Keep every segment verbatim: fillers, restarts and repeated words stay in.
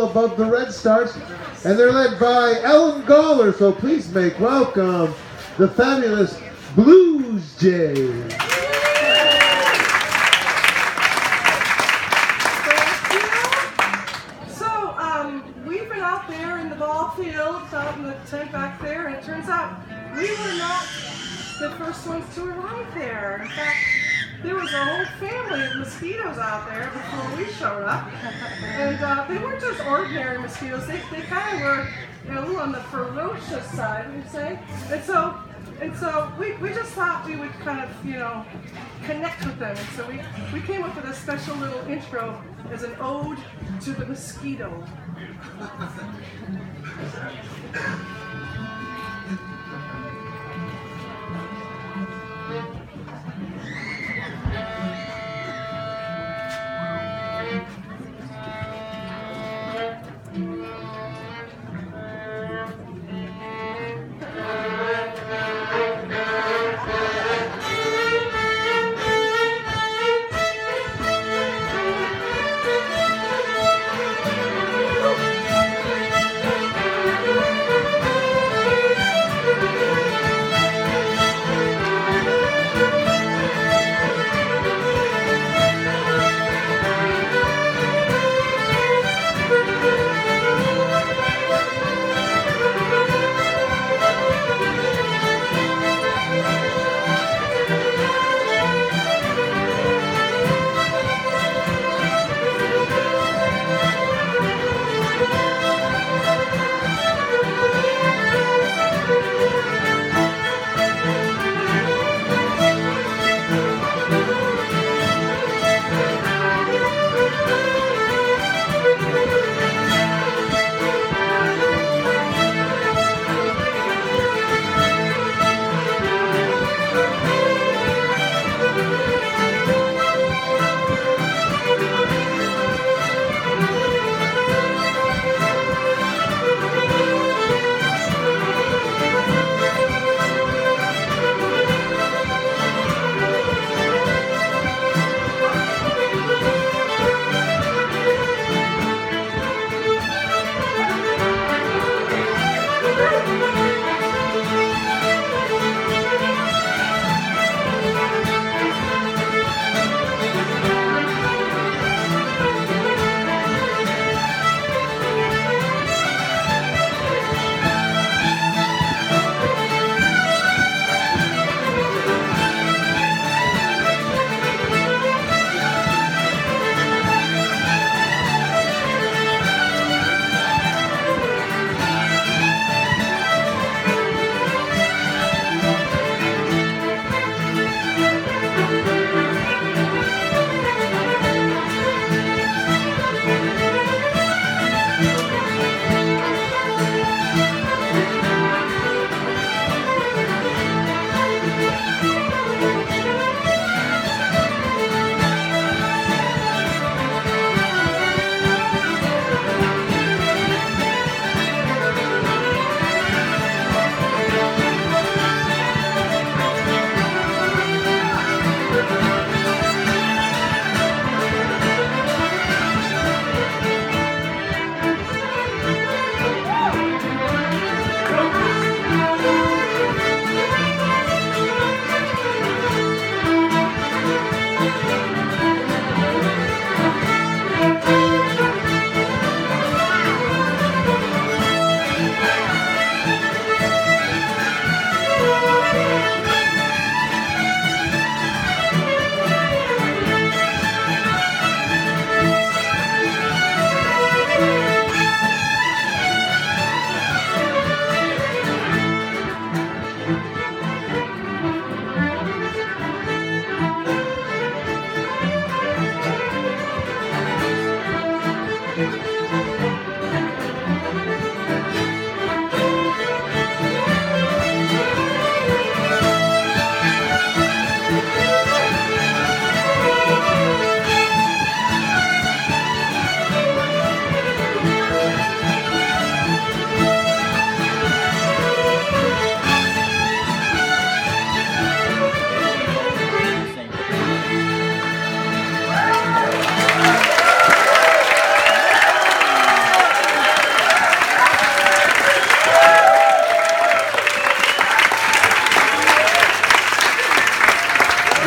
above the Red Stars, and they're led by Ellen Gawler. So please make welcome the fabulous Bluesjays. Fields out in the tent back there, and it turns out we were not the first ones to arrive there. In fact, there was a whole family of mosquitoes out there before we showed up, and uh, they weren't just ordinary mosquitoes. They, they kind of were, you know, a little on the ferocious side, would you say? And so, and so we, we just thought we would kind of, you know, connect with them. And so we, we came up with a special little intro as an ode to the mosquito.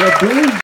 The Blues